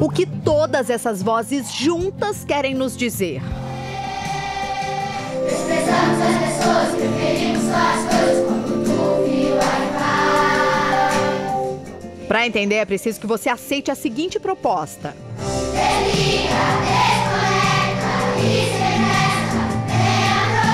O que todas essas vozes juntas querem nos dizer? Desprezamos as pessoas, preferimos só as coisas como tu viu aí. Para entender, é preciso que você aceite a seguinte proposta. Desliga, desconecta e se resta, vem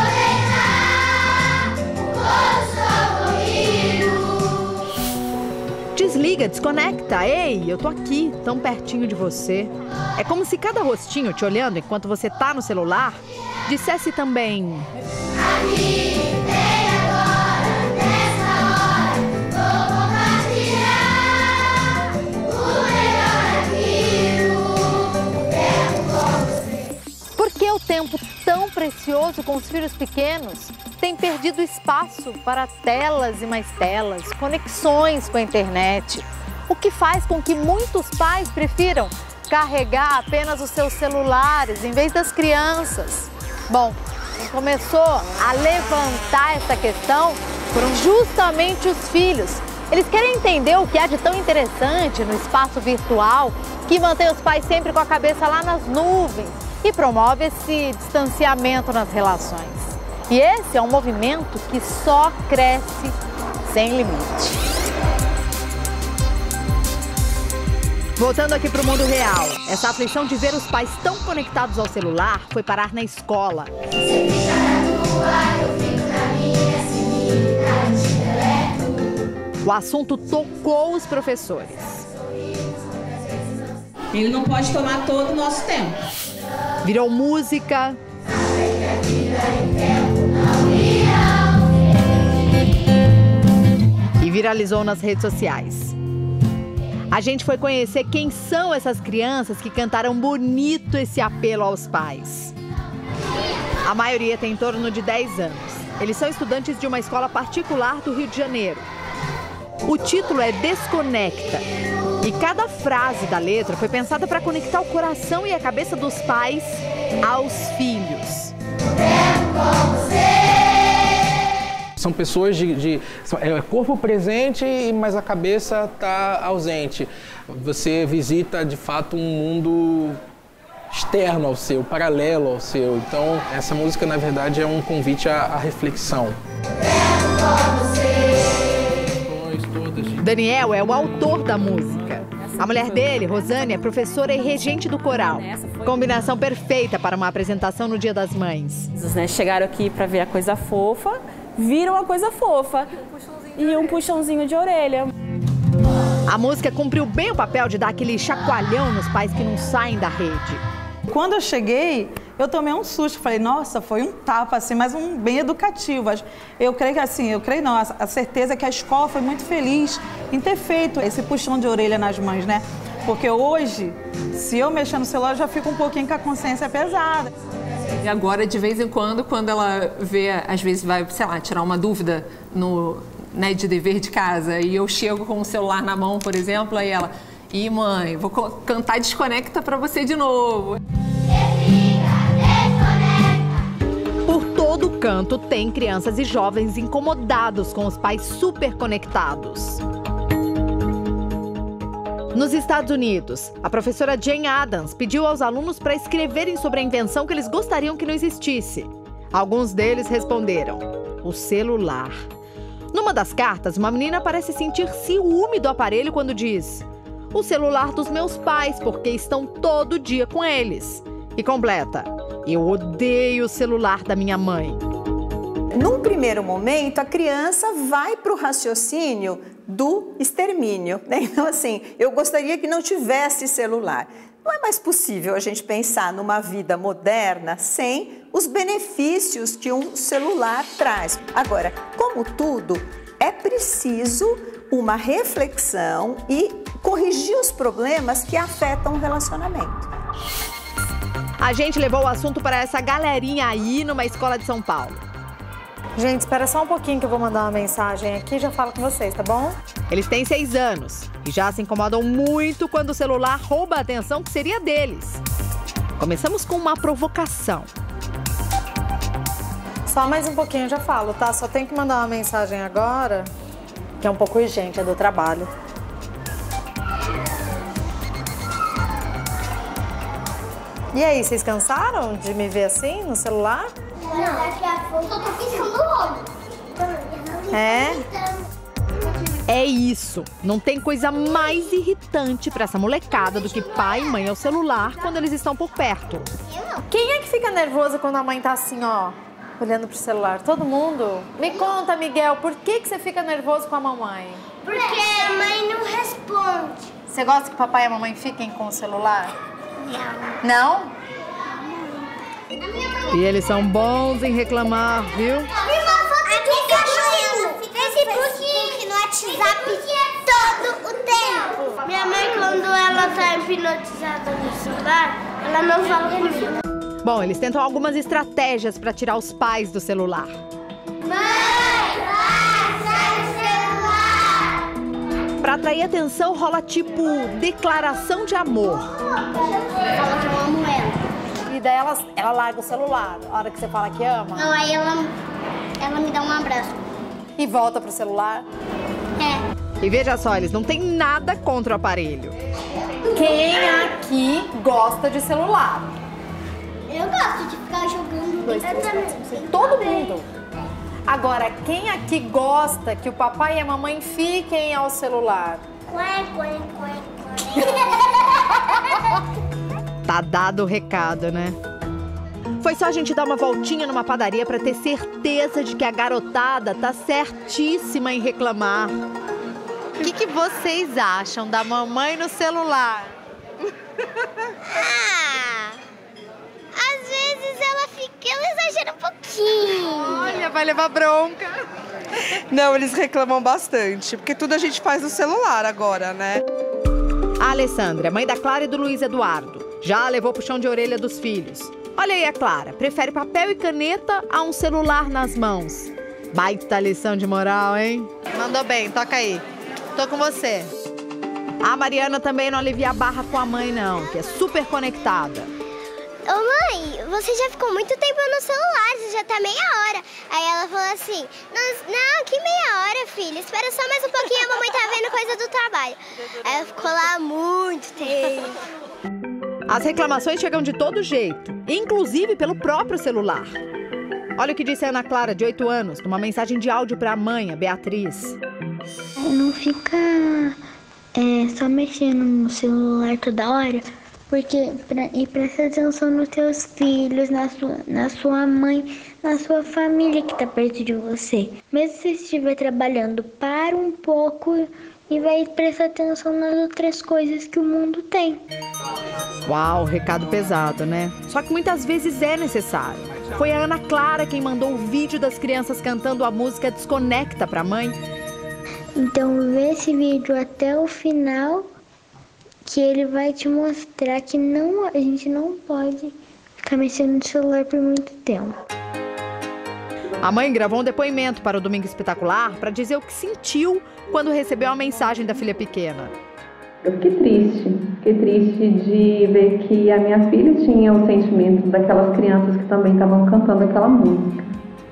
aproveitar o gozo corrido. Desliga, desconecta. Ei, eu tô aqui, tão pertinho de você. É como se cada rostinho te olhando enquanto você tá no celular dissesse também: Aqui, vem agora, nessa hora, vou compartilhar o melhor aqui no tempo com você. por que o tempo tão precioso com os filhos pequenos tem perdido espaço para telas e mais telas, conexões com a internet? O que faz com que muitos pais prefiram carregar apenas os seus celulares em vez das crianças? Bom, quem começou a levantar essa questão foram justamente os filhos. Eles querem entender o que há de tão interessante no espaço virtual que mantém os pais sempre com a cabeça lá nas nuvens e promove esse distanciamento nas relações. E esse é um movimento que só cresce sem limite. Voltando aqui para o mundo real, essa aflição de ver os pais tão conectados ao celular foi parar na escola. Você fica na tua, eu fico na minha, se me deleto. O assunto tocou os professores. Ele não pode tomar todo o nosso tempo. Virou música. E viralizou nas redes sociais. A gente foi conhecer quem são essas crianças que cantaram bonito esse apelo aos pais. A maioria tem em torno de 10 anos. Eles são estudantes de uma escola particular do Rio de Janeiro. O título é Desconecta. E cada frase da letra foi pensada para conectar o coração e a cabeça dos pais aos filhos. São pessoas corpo presente, mas a cabeça está ausente. Você visita, de fato, um mundo externo ao seu, paralelo ao seu. Então, essa música, na verdade, é um convite à reflexão. Daniel é o autor da música. A mulher dele, Rosane, é professora e regente do coral. Combinação perfeita para uma apresentação no Dia das Mães. Chegaram aqui para ver a coisa fofa, viram a coisa fofa e um puxãozinho de orelha. A música cumpriu bem o papel de dar aquele chacoalhão nos pais que não saem da rede. Quando eu cheguei, eu tomei um susto. Falei, nossa, foi um tapa, assim, mas um bem educativo. Eu creio que a certeza é que a escola foi muito feliz em ter feito esse puxão de orelha nas mães, né? Porque hoje, se eu mexer no celular, eu já fico um pouquinho com a consciência pesada. E agora, de vez em quando ela vê, às vezes vai, sei lá, tirar uma dúvida de dever de casa, e eu chego com o celular na mão, por exemplo, aí ela, mãe, vou cantar Desconecta pra você de novo. Por todo canto tem crianças e jovens incomodados com os pais super conectados. Nos Estados Unidos, a professora Jane Addams pediu aos alunos para escreverem sobre a invenção que eles gostariam que não existisse. Alguns deles responderam: o celular. Numa das cartas, uma menina parece sentir ciúme do aparelho quando diz: o celular dos meus pais, porque estão todo dia com eles. E completa: eu odeio o celular da minha mãe. Num primeiro momento, a criança vai para o raciocínio do extermínio, né? Então, assim, eu gostaria que não tivesse celular. Não é mais possível a gente pensar numa vida moderna sem os benefícios que um celular traz. Agora, como tudo, é preciso uma reflexão e corrigir os problemas que afetam o relacionamento. A gente levou o assunto para essa galerinha aí numa escola de São Paulo. Gente, espera só um pouquinho que eu vou mandar uma mensagem aqui e já falo com vocês, tá bom? Eles têm 6 anos e já se incomodam muito quando o celular rouba a atenção que seria deles. Começamos com uma provocação. Só mais um pouquinho eu já falo, tá? Só tenho que mandar uma mensagem agora, que é um pouco urgente, é do trabalho. E aí, vocês cansaram de me ver assim, no celular? Não, daqui a pouco eu tô piscando o olho. É isso. Não tem coisa mais irritante pra essa molecada do que pai e mãe ao celular quando eles estão por perto. Quem é que fica nervoso quando a mãe tá assim, ó, olhando pro celular? Todo mundo? Me conta, Miguel, por que você fica nervoso com a mamãe? Porque a mãe não responde. Você gosta que o papai e a mamãe fiquem com o celular? Não. Não? E eles são bons em reclamar, viu? Facebook no WhatsApp todo o tempo. Minha mãe, quando ela tá hipnotizada no celular, ela não fala comigo. Bom, eles tentam algumas estratégias para tirar os pais do celular. Mãe, sai do celular! Para atrair atenção, rola tipo declaração de amor. Fala que eu amo ela. E daí ela larga o celular, a hora que você fala que ama? Não, aí ela me dá um abraço. E volta pro celular? É. E veja só, eles não têm nada contra o aparelho. Quem aqui gosta de celular? Eu gosto de ficar jogando. Todo mundo. Agora, quem aqui gosta que o papai e a mamãe fiquem ao celular? Tá dado o recado, né? Foi só a gente dar uma voltinha numa padaria pra ter certeza de que a garotada tá certíssima em reclamar. O que vocês acham da mamãe no celular? Às vezes ela exagera um pouquinho. Olha, vai levar bronca. Não, eles reclamam bastante, porque tudo a gente faz no celular agora, né? A Alessandra, mãe da Clara e do Luiz Eduardo, já levou puxão de orelha dos filhos. Olha aí a Clara, prefere papel e caneta a um celular nas mãos. Baita lição de moral, hein? Mandou bem, toca aí. Tô com você. A Mariana também não alivia a barra com a mãe, não, que é super conectada. Ô mãe, você já ficou muito tempo no celular, você já tá meia hora. Aí ela falou assim, não, que meia hora, filha, espera só mais um pouquinho, a mamãe tá vendo coisa do trabalho. Aí ela ficou lá muito tempo. As reclamações chegam de todo jeito, inclusive pelo próprio celular. Olha o que disse a Ana Clara, de 8 anos, numa mensagem de áudio para a mãe, a Beatriz. Não fica só mexendo no celular toda hora, porque e presta atenção nos teus filhos, na sua mãe, na sua família que tá perto de você. Mesmo se você estiver trabalhando, para um pouco e vai prestar atenção nas outras coisas que o mundo tem. Uau, recado pesado, né? Só que muitas vezes é necessário. Foi a Ana Clara quem mandou o vídeo das crianças cantando a música Desconecta pra mãe. Então vê esse vídeo até o final, que ele vai te mostrar que a gente não pode ficar mexendo no celular por muito tempo. A mãe gravou um depoimento para o Domingo Espetacular para dizer o que sentiu quando recebeu a mensagem da filha pequena. Eu fiquei triste de ver que as minhas filhas tinham os sentimentos daquelas crianças que também estavam cantando aquela música.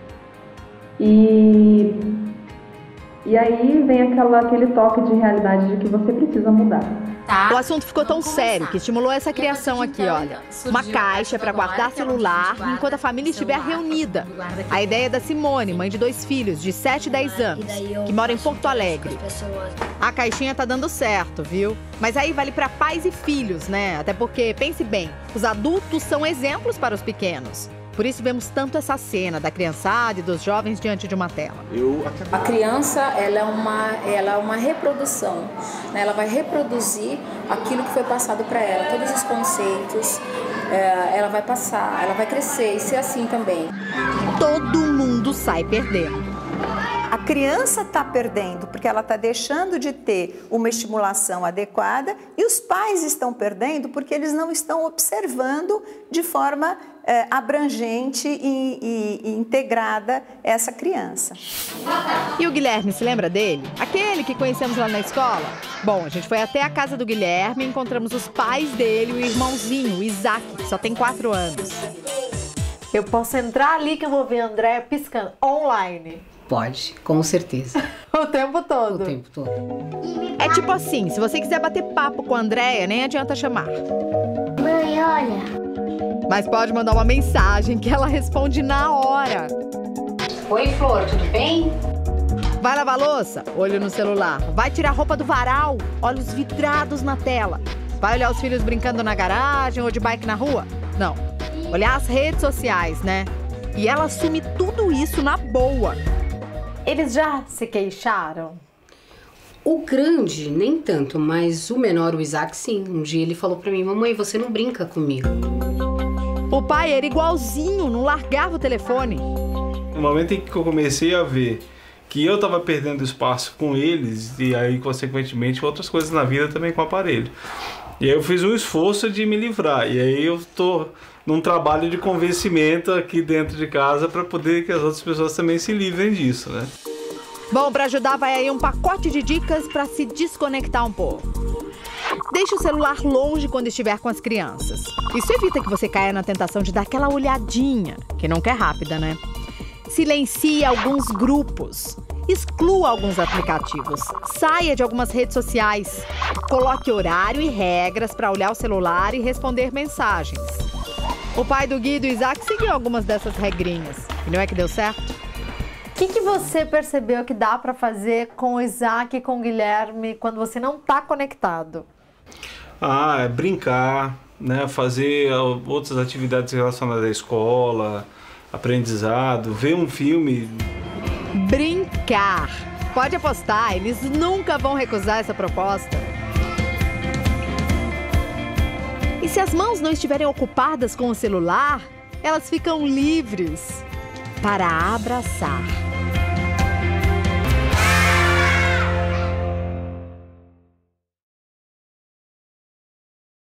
E aí vem aquele toque de realidade de que você precisa mudar. O assunto ficou tão sério que estimulou essa criação aqui, olha. Uma caixa para guardar celular enquanto a família estiver reunida. A ideia é da Simone, mãe de 2 filhos, de 7 e 10 anos, que mora em Porto Alegre. A caixinha tá dando certo, viu? Mas aí vale para pais e filhos, né? Até porque, pense bem, os adultos são exemplos para os pequenos. Por isso vemos tanto essa cena da criançada e dos jovens diante de uma tela. A criança, ela é uma reprodução, né? Ela vai reproduzir aquilo que foi passado para ela, todos os conceitos, ela vai passar, ela vai crescer e ser assim também. Todo mundo sai perdendo. A criança está perdendo porque ela está deixando de ter uma estimulação adequada e os pais estão perdendo porque eles não estão observando de forma abrangente e integrada essa criança. E o Guilherme, se lembra dele? Aquele que conhecemos lá na escola? Bom, a gente foi até a casa do Guilherme e encontramos os pais dele e o irmãozinho, o Isaac, que só tem 4 anos. Eu posso entrar ali que eu vou ver a Andréia piscando online? Pode, com certeza. O tempo todo? O tempo todo. É tipo assim, se você quiser bater papo com a Andréia, nem adianta chamar. Mãe, olha. Mas pode mandar uma mensagem que ela responde na hora. Oi, Flor, tudo bem? Vai lavar louça? Olho no celular. Vai tirar roupa do varal? Olhos vidrados na tela. Vai olhar os filhos brincando na garagem ou de bike na rua? Não. Olhar as redes sociais, né? E ela assume tudo isso na boa. Eles já se queixaram? O grande, nem tanto, mas o menor, o Isaac, sim. Um dia ele falou pra mim, mamãe, você não brinca comigo. O pai era igualzinho, não largava o telefone. No momento em que eu comecei a ver que eu tava perdendo espaço com eles e aí, consequentemente, outras coisas na vida também com o aparelho. E aí eu fiz um esforço de me livrar. E aí eu tô num trabalho de convencimento aqui dentro de casa para poder que as outras pessoas também se livrem disso, né? Bom, para ajudar vai aí um pacote de dicas para se desconectar um pouco. Deixe o celular longe quando estiver com as crianças. Isso evita que você caia na tentação de dar aquela olhadinha, que nunca é rápida, né? Silencie alguns grupos. Exclua alguns aplicativos. Saia de algumas redes sociais. Coloque horário e regras para olhar o celular e responder mensagens. O pai do Gui e do Isaac seguiu algumas dessas regrinhas. E não é que deu certo? O que você percebeu que dá para fazer com o Isaac e com o Guilherme quando você não está conectado? É brincar, né? Fazer outras atividades relacionadas à escola, aprendizado, ver um filme. Brincar. Pode apostar, eles nunca vão recusar essa proposta. E se as mãos não estiverem ocupadas com o celular, elas ficam livres para abraçar.